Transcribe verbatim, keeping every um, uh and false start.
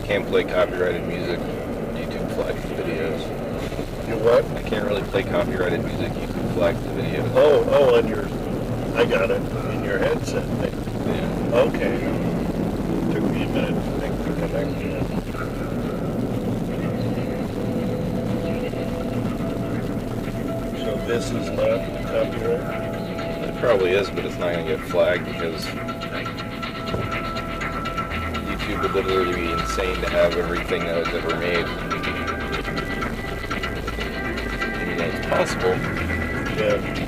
can't play copyrighted music. YouTube flags the videos. You what? I can't really play copyrighted music. YouTube flags the videos. Oh, oh, on your, I got it, in your headset thing. Yeah. Okay. Took me a minute to make the connection. So this is not copyright? It probably is, but it's not going to get flagged because YouTube would literally be insane to have everything that was ever made. I mean, it's possible. Yeah.